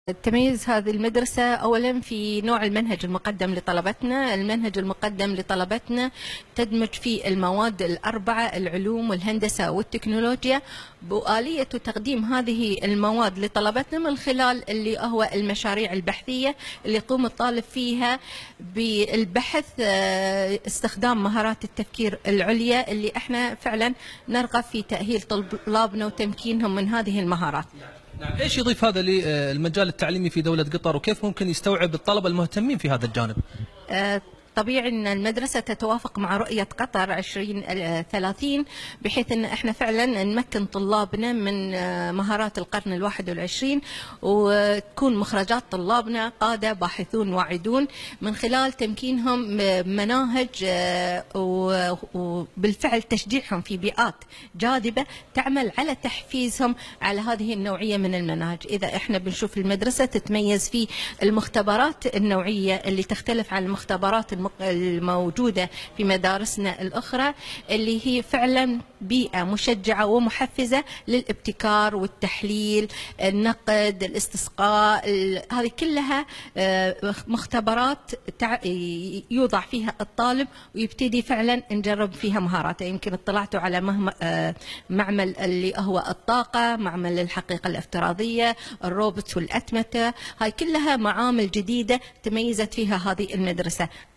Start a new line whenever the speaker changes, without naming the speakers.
تميز هذه المدرسة أولا في نوع المنهج المقدم لطلبتنا. المنهج المقدم لطلبتنا تدمج فيه المواد الأربعة: العلوم والهندسة والتكنولوجيا، وآلية تقديم هذه المواد لطلبتنا من خلال اللي هو المشاريع البحثية اللي يقوم الطالب فيها بالبحث، استخدام مهارات التفكير العليا اللي احنا فعلا نرغب في تأهيل طلابنا وتمكينهم من هذه المهارات.
نعم، ايش يضيف هذا للمجال التعليمي في دولة قطر، وكيف ممكن يستوعب الطلبة المهتمين في هذا الجانب؟
طبيعي أن المدرسة تتوافق مع رؤية قطر 2030، بحيث أن احنا فعلا نمكن طلابنا من مهارات القرن ال21، وتكون مخرجات طلابنا قادة باحثون واعدون من خلال تمكينهم مناهج، وبالفعل تشجيعهم في بيئات جاذبة تعمل على تحفيزهم على هذه النوعية من المناهج. إذا احنا بنشوف المدرسة تتميز في المختبرات النوعية اللي تختلف عن المختبرات الموجودة في مدارسنا الأخرى، اللي هي فعلا بيئة مشجعة ومحفزة للابتكار والتحليل، النقد، الاستسقاء، هذه كلها مختبرات يوضع فيها الطالب ويبتدي فعلا نجرب فيها مهاراته. يمكن اطلعتوا على معمل اللي هو الطاقة، معمل الحقيقة الافتراضية، الروبوت والأتمتة، هاي كلها معامل جديدة تميزت فيها هذه المدرسة.